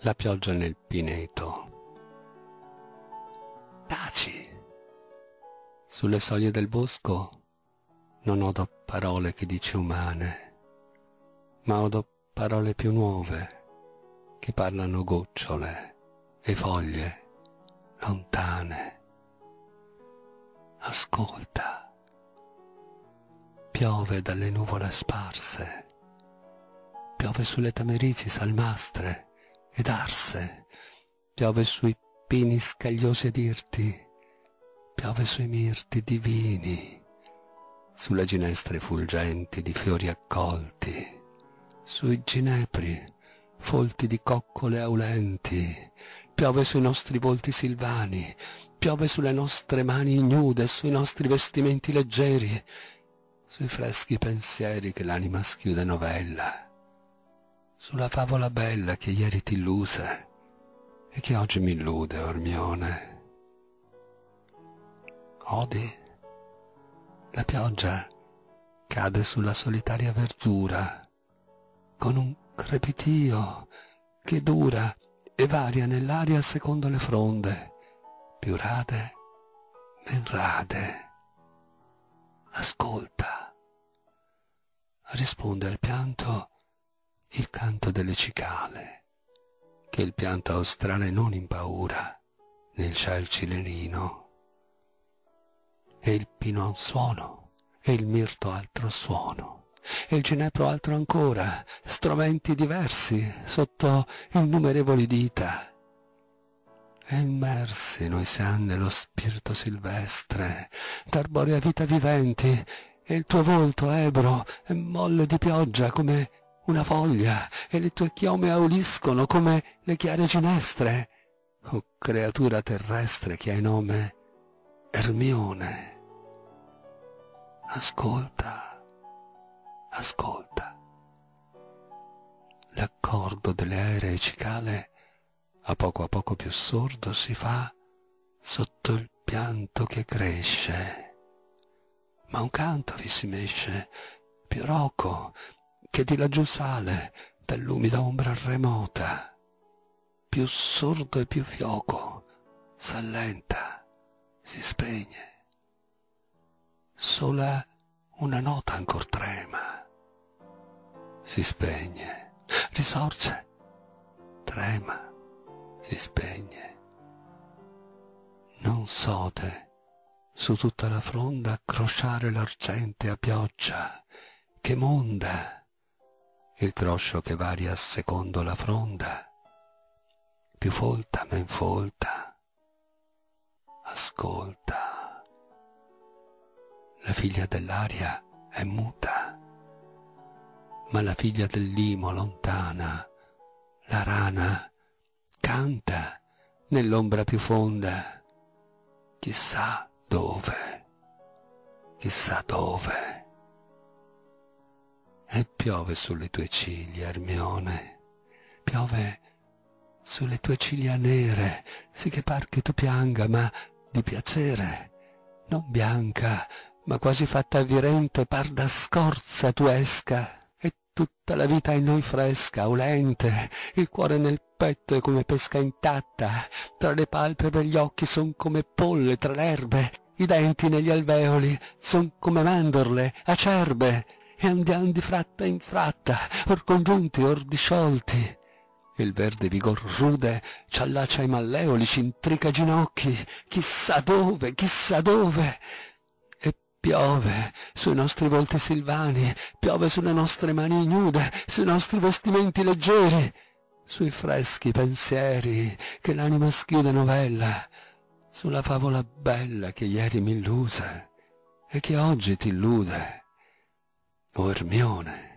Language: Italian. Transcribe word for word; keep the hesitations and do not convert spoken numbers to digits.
la pioggia nel pineto. Taci! Sulle soglie del bosco non odo parole che dici umane, ma odo parole più nuove che parlano gocciole e foglie lontane. Ascolta, piove dalle nuvole sparse, piove sulle tamerici salmastre ed arse, piove sui pini scagliosi ed irti, piove sui mirti divini, sulle ginestre fulgenti di fiori accolti, sui ginepri folti di coccole aulenti, piove sui nostri volti silvani, piove sulle nostre mani ignude, sui nostri vestimenti leggeri, sui freschi pensieri che l'anima schiude novella, sulla favola bella che ieri t'illuse e che oggi mi illude, Ormione. Odi? La pioggia cade sulla solitaria verzura con un crepitio che dura e varia nell'aria secondo le fronde, più rade, men rade. Ascolta, risponde al pianto il canto delle cicale, che il pianto australe non impaura nel ciel cilerino. E il pino ha un suono, e il mirto altro suono, e il ginepro altro ancora, strumenti diversi sotto innumerevoli dita. E immersi noi siamo nello spirito silvestre, d'arborea vita viventi, e il tuo volto ebro è molle di pioggia come una foglia, e le tue chiome auliscono come le chiare ginestre. O creatura terrestre che hai nome Ermione. Ascolta, ascolta. L'accordo delle aeree cicale a poco a poco più sordo si fa sotto il pianto che cresce, ma un canto vi si mesce più roco che di laggiù sale dall'umida ombra remota, più sordo e più fioco s'allenta, si spegne. Sola una nota ancor trema, si spegne, risorge, trema, si spegne. Non sode su tutta la fronda accrosciare l'argente a pioggia che monda, il croscio che varia secondo la fronda, più folta men folta. Ascolta. La figlia dell'aria è muta, ma la figlia del limo lontana, la rana, canta nell'ombra più fonda, chissà dove, chissà dove. E piove sulle tue ciglia, Ermione, piove sulle tue ciglia nere, sì che par che tu pianga, ma di piacere, non bianca, ma quasi fatta avvirente, par da scorza tu esca, e tutta la vita in noi fresca, aulente, il cuore nel petto è come pesca intatta, tra le palpebre e gli occhi son come polle tra le erbe, i denti negli alveoli son come mandorle acerbe, e andiam di fratta in fratta, or congiunti or disciolti. Il verde vigor rude c'allaccia i malleoli, c'intrica ginocchi, chissà dove, chissà dove. Piove sui nostri volti silvani, piove sulle nostre mani ignude, sui nostri vestimenti leggeri, sui freschi pensieri che l'anima schiude novella, sulla favola bella che ieri m'illuse e che oggi t'illude, o Ermione.